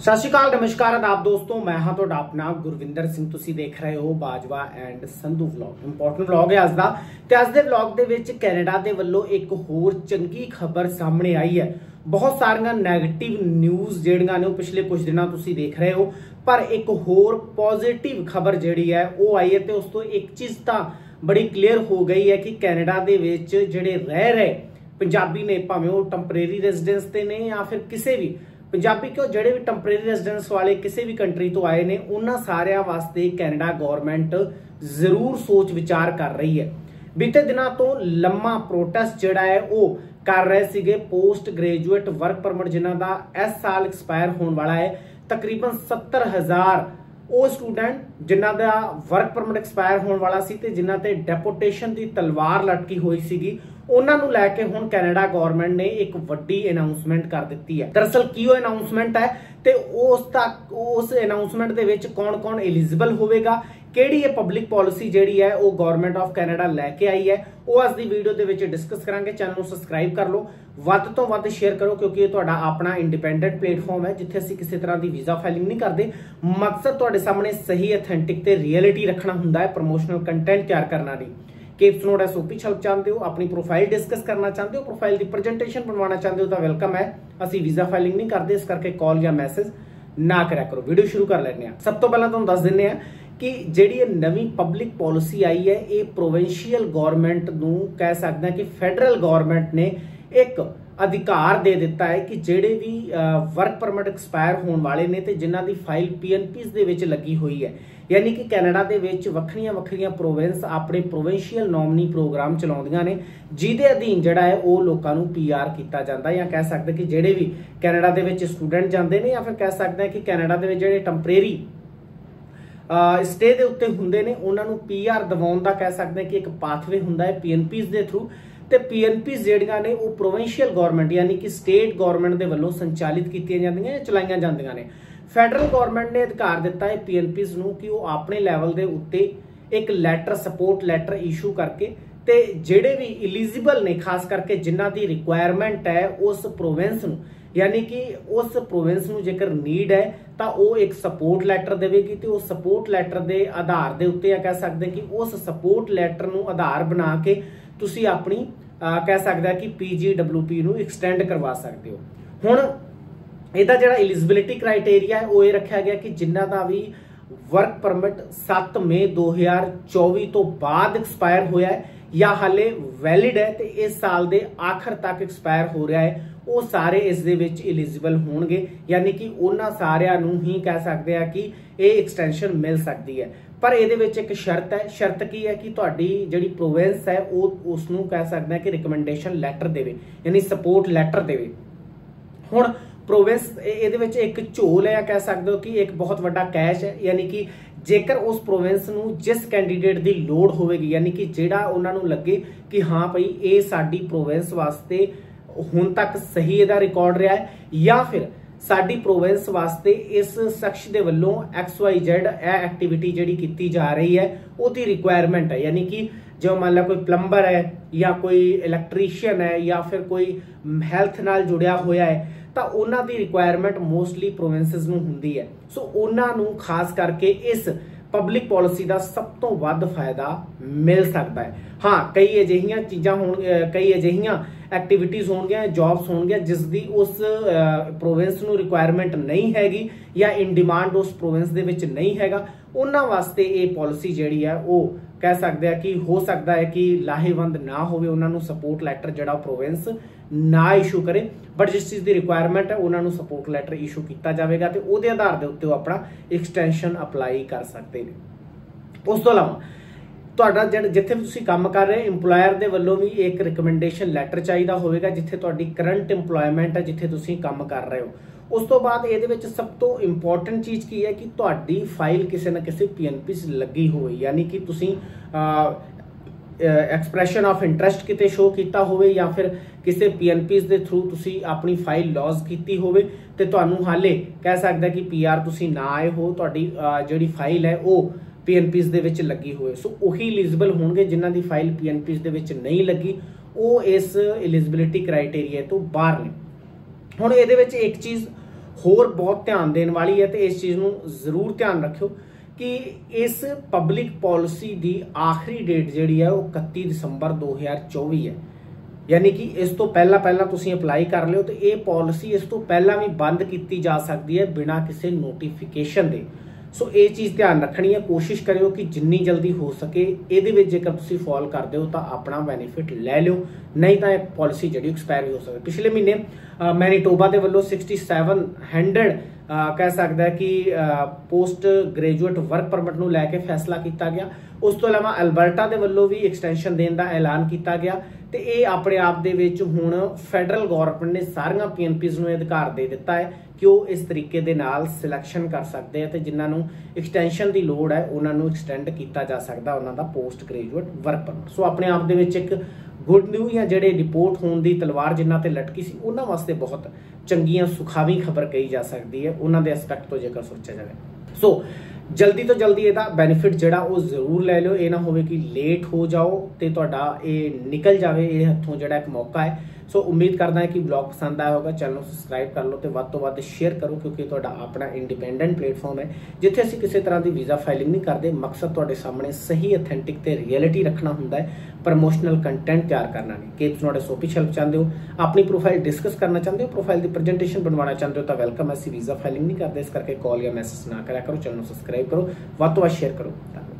सत श्री अकाल, नमस्कार, आदाब दोस्तों। मैं हाँ तुहाडा अपना गुरविंदर सिंह। तुसीं देख रहे हो Bajwa and Sandhu vlog. Important vlog है अज दा ते अज दे व्लॉग दे विच कैनेडा दे वल्लों एक होर चंगी खबर सामने आई है। बहुत सारियां नैगेटिव न्यूज़ जिहड़ियां ने वो पिछले कुछ दिनों तुसीं देख रहे हो, पर एक होर पॉजिटिव खबर जिहड़ी है वो आई है। ते उस तो एक चीज़ तां बड़ी क्लीयर हो गई है कि कैनेडा दे विच जिहड़े रह रहे पंजाबी ने, भावें वो टैंपरेरी रेजिडेंस ते ने या फिर किसी भी पंजाबी क्यों ਜਿਹੜੇ भी टैंपरेरी रेजिडेंस वाले किसी भी कंट्री तो आए ने, उन्हां सारियां वास्ते कैनेडा गवर्नमेंट जरूर सोच विचार कर रही है। बीते दिनों तो लम्मा प्रोटेस्ट जिहड़ा है वो कर रहे सीगे पोस्ट ग्रेजुएट वर्क परमिट जिन्हां दा इस साल एक्सपायर होने वाला है। तकरीबन 70,000 वो स्टूडेंट जिन्हां दा वर्क परमिट एक्सपायर होने वाला सी ते जिन्हां ते डेपोटेशन की तलवार लटकी हुई सीगी, उन्हां नूं लैके हुण कैनेडा गवर्नमेंट ने एक वड्डी अनाउंसमेंट कर दी है। दरअसल की वो अनाउंसमेंट है ते उस अनाउंसमेंट दे विच कौन कौन एलिजिबल होवेगा, केड़ी ये पब्लिक पॉलिसी जिहड़ी है वो गवर्नमेंट ऑफ कैनेडा लैके आई है, वो अज दी वीडियो दे विच डिस्कस करांगे। चैनल नूं सबसक्राइब कर लो, वध तो वध शेयर करो, क्योंकि ये तुहाडा अपना इंडिपेंडेंट प्लेटफॉर्म है जिथे असीं किसी तरह की वीजा फाइलिंग नहीं करते। मकसद तुहाडे सामने सही ऑथेंटिक ते रियलिटी रखना हुंदा है, प्रमोशनल कंटेंट तैयार करना नहीं। केप्स नोट एसओपी छप चाहते हो, अपनी प्रोफाइल डिस्कस करना चाहते हो, प्रोफाइल की प्रेजेंटेशन बनवाना चाहते हो तो वेलकम है। असीं वीजा फाइलिंग नहीं करते, इस करके कॉल या मैसेज ना करा करो। वीडियो शुरू कर लेने हैं। सब तो पहला तुहानूं दस दिंदे आ कि जिहड़ी नवी पब्लिक पॉलिसी आई है ये प्रोविंशियल गवर्नमेंट नूं कह सकते हैं कि फेडरल गवर्नमेंट ने एक अधिकार दे दिता है कि जिहड़े भी वर्क परमिट एक्सपायर होने वाले ने ते जिन्हां दी फाइल पीएनपीस दे विच लगी हुई है, यानी कि कैनेडा दे विच वक्खरियां वक्खरियां प्रोविंस अपने प्रोविंशियल नॉमिनी प्रोग्राम चलाउंदियां ने, जिहदे अधीन जिहड़ा है वो लोकां नूं पीआर कीता जांदा, या कह सकते कि जिहड़े भी कैनेडा दे विच स्टूडेंट जांदे ने, या फिर कह सकते हैं कि कैनेडा दे विच जिहड़े टैंपरेरी स्टे दे उत्ते हुंदे ने उन्हां नूं पीआर दिवाउण दा कह सकते हैं कि एक पाथवे हुंदा है पीएनपीस दे थ्रू। ते पीएनपीस जिहड़ियां ने वो प्रोविंशियल गवर्नमेंट यानी कि स्टेट गवर्नमेंट दे वल्लों संचालित कीतियां जांदियां या चलाईयां जांदियां ने। फेडरल गवर्नमेंट ने अधिकार दिता है पीएनपीस नूं कि वो अपने लैवल दे उत्ते एक लैटर सपोर्ट लैटर इशू करके ते जिहड़े भी एलिजिबल ने, खास करके जिन्हां दी रिक्वायरमेंट है उस प्रोविंस नूं, यानी कि उस प्रोविंस नूं जेकर नीड है तो वो एक सपोर्ट लैटर देवेगी ते उस सपोर्ट लैटर दे आधार दे उत्ते या कह सकते हैं कि उस सपोर्ट लैटर नूं आधार बना के तुसी अपनी कह सकते हैं कि PGWP नूं एक्सटेंड करवा सकते हो। हुण ਇਹਦਾ ਜਿਹੜਾ एलिजिबिलिटी क्राइटेरिया है वो ये रखा गया कि जिन्हां दा भी वर्क परमिट 7 मई 2024 तो बाद एक्सपायर होया है या हाले वैलिड है तो इस साल के आखिर तक एक्सपायर हो रहा है, वो सारे इस दे विच एलिजिबल होणगे, यानी कि उन्हां सारियां नूं ही कह सकते हैं कि ये एक्सटेंशन मिल सकती है। पर ये विच एक शर्त है। शर्त की है कि तुहाडी जिहड़ी प्रोविंस है वो उसनूं कह सकते हैं कि रिकमेंडेशन लैटर देवे, यानी सपोर्ट लैटर देवे। हुण प्रोविंस ये एक झोल है, कह सकते हो कि एक बहुत बड़ा कैश है, यानी कि जेकर उस प्रोविंस नूं जिस कैंडीडेट की लोड़ होगी, यानी कि जिहड़ा उन्हां नूं लगे कि हाँ भाई ये साडी प्रोविंस वास्ते हुण तक सही इहदा रिकॉर्ड रहा है, या फिर साडी प्रोविंस वास्ते इस शख्स दे वल्लों XYZ एक्टिविटी जिहड़ी कीती जा रही है उसकी रिक्वायरमेंट है, यानी कि जो मान लो कोई प्लंबर है या कोई इलैक्ट्रीशियन है या फिर कोई हैल्थ नाल जुड़िया होया है तो उन्हां दी रिक्वायरमेंट मोस्टली प्रोविंसेस नूं हुंदी है। सो उन्हां नूं खास करके इस पब्लिक पॉलिसी का सब तो वध फायदा मिल सकता है। हाँ, कई अजिहियां चीज़ां होण, कई अजिहियां एक्टिविटीज़ होणगियां, जॉब्स होणगियां जिसदी उस प्रोविंस नूं रिक्वायरमेंट नहीं हैगी या इन डिमांड उस प्रोविंस दे विच नहीं हैगा, उन्हां वास्ते ये पॉलिसी जिहड़ी है वो कह सकते हैं कि हो सकता है कि लाहेवंद ना होवे, उन्हां नूं सपोर्ट लैटर जिहड़ा प्रोविंस ना इशू करे, बट जिस चीज़ की रिक्वायरमेंट है उन्हां नूं सपोर्ट लैटर इशू किया जाएगा तो उहदे आधार दे उत्ते अपना एक्सटेंशन अपलाई कर सकते हैं। उस तो इलावा तुहाडा जिथे भी तुसीं काम कर रहे इंपलॉयर दे वल्लों भी एक रिकमेंडेशन लैटर चाहिदा होवेगा जिथे तुहाडी करंट इंपलॉयमेंट है, जिथे तुसीं काम कर रहे हो। उस तो बाद ये सब तो इंपॉर्टेंट चीज़ की है कि तुहाडी फाइल किसी न किसी PNP लगी हो, यानी कि तुसीं एक्सप्रैशन ऑफ इंटरस्ट किते शो किया होवे या फिर किसी PNP दे थ्रू तुसी अपनी फाइल लॉज की होवे ते तुहानूं हाले कह सकदा कि PR तुसी ना आए हो, तुहाडी जिहड़ी फाइल है वो PNP दे विच लगी होवे। सो उही एलिजिबल होणगे जिन्हां दी फाइल PNP दे विच नहीं लगी, वो इस एलिजिबिलिटी क्राइटेरिया तो बाहर ने। हुण इहदे विच एक चीज़ होर बहुत ध्यान देने वाली है, तो इस चीज़ ਨੂੰ ਜ਼ਰੂਰ ਧਿਆਨ ਰੱਖਿਓ कि इस पब्लिक पॉलिसी की आखिरी डेट जिहड़ी है वो 31 दिसंबर 2024 है। यानी कि इस तो पहला तुसीं अप्लाई कर लियो, तो ये पॉलिसी इस तो पहला भी बंद की जा सकती है बिना किसी नोटिफिकेशन के। सो ये चीज़ ध्यान रखनी है। कोशिश करियो कि जिन्नी जल्दी हो सके ये जेकर तुसीं फॉल करते हो तो अपना बेनीफिट लै लियो, नहीं तो एक पॉलिसी जी एक्सपायर भी हो सकती। पिछले महीने मैनीटोबा के वलों 6700 कह सकता है कि पोस्ट ग्रेजुएट वर्क परमिट नूं लैके फैसला किया गया। उस तो इलावा अल्बर्टा के वलों भी एक्सटेंशन देने का ऐलान किया गया, तो ये अपने आप दे विच हुण फैडरल गौरमेंट ने सारिया PNPs नूं अधिकार दे दिता है कि वो इस तरीके दे नाल सिलेक्शन कर सकते हैं, तो जिन्हां नूं एक्सटेंशन की लोड़ है उन्हां नूं एक्सटेंड किया जा सकता उन्हां दा post graduate work permit. So अपने आप दे विच एक गुड न्यूज़ या जिहड़े डिपोर्ट होने की तलवार जिन्हां ते लटकी सी उन्हां वास्ते बहुत चंगियां सुखावी खबर कही जा सकती है उन्हां दे एस्पैक्ट तो जेकर सोचा जाए। सो जल्दी तो जल्दी ਇਹਦਾ बेनीफिट ਜਿਹੜਾ ਉਹ ਜ਼ਰੂਰ ਲੈ ਲਿਓ। ਇਹ ਨਾ ਹੋਵੇ ਕਿ ਲੇਟ ਹੋ ਜਾਓ ਤੇ ਤੁਹਾਡਾ ਇਹ ਨਿਕਲ ਜਾਵੇ ਇਹ ਹੱਥੋਂ ਜਿਹੜਾ ਇੱਕ ਮੌਕਾ ਹੈ। ਸੋ ਉਮੀਦ ਕਰਦਾ ਹਾਂ ਕਿ ਵਲੌਗ ਪਸੰਦ ਆਇਆ ਹੋਗਾ। ਚੈਨਲ ਨੂੰ ਸਬਸਕ੍ਰਾਈਬ ਕਰ ਲਓ ਤੇ ਵੱਧ ਤੋਂ ਵੱਧ ਸ਼ੇਅਰ ਕਰੋ, ਕਿਉਂਕਿ ਤੁਹਾਡਾ ਆਪਣਾ ਇੰਡੀਪੈਂਡੈਂਟ ਪਲੇਟਫਾਰਮ ਹੈ ਜਿੱਥੇ ਅਸੀਂ ਕਿਸੇ ਤਰ੍ਹਾਂ ਦੀ ਵੀਜ਼ਾ ਫਾਈਲਿੰਗ ਨਹੀਂ ਕਰਦੇ। ਮਕਸਦ ਤੁਹਾਡੇ ਸਾਹਮਣੇ ਸਹੀ ਅਥੈਂਟਿਕ ਤੇ ਰਿਐਲਿਟੀ ਰੱਖਣਾ ਹੁੰਦਾ ਹੈ, ਪ੍ਰਮੋਸ਼ਨਲ ਕੰਟੈਂਟ ਤਿਆਰ ਕਰਨਾ ਨਹੀਂ। ਕਿ ਤੁਸੀਂ ਸਾਡੇ ਸੋਪੀ ਹੈਲਪ ਚਾਹੁੰਦੇ ਹੋ, ਆਪਣੀ ਪ੍ਰੋਫਾਈਲ ਡਿਸਕਸ ਕਰਨਾ ਚਾਹੁੰਦੇ ਹੋ, ਪ੍ਰੋਫਾਈਲ ਦੀ ਪ੍ਰੈਜੈਂਟੇਸ਼ਨ ਬਣਵਾਉਣਾ ਚਾਹੁੰਦੇ ਹੋ ਤਾਂ ਵੈਲਕਮ। ਅਸੀਂ ਵੀਜ਼ਾ ਫਾਈਲਿੰਗ ਨਹੀਂ ਕਰਦੇ, ਇਸ ਕਰਕੇ ਕਾਲ ਜਾਂ ਮੈਸੇਜ ਨਾ ਕਰਿਆ ਕਰੋ। ਚੈਨਲ ਨੂੰ ਸਬਸਕ੍ਰਾਈਬ ਕਰੋ, ਵੱਧ ਤੋਂ ਵੱਧ ਸ਼ੇਅਰ ਕਰੋ। ਧੰਨਵਾਦ।